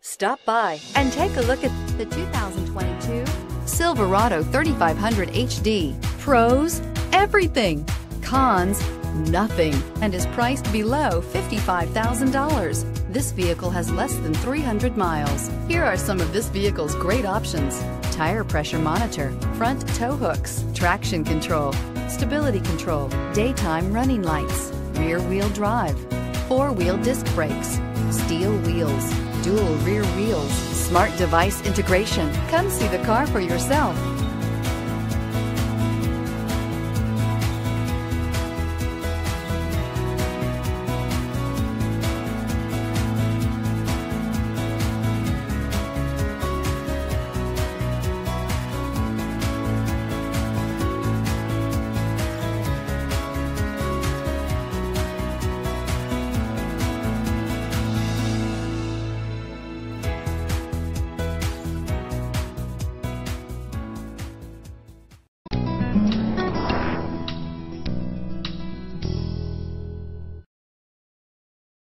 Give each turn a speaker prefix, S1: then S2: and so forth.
S1: Stop by and take a look at the 2022 Silverado 3500HD. Pros, everything. Cons, nothing, and is priced below $55,000. This vehicle has less than 300 miles. Here are some of this vehicle's great options: tire pressure monitor, front tow hooks, traction control, stability control, daytime running lights, rear wheel drive, four-wheel disc brakes, steel wheels, dual rear wheels, smart device integration. Come see the car for yourself.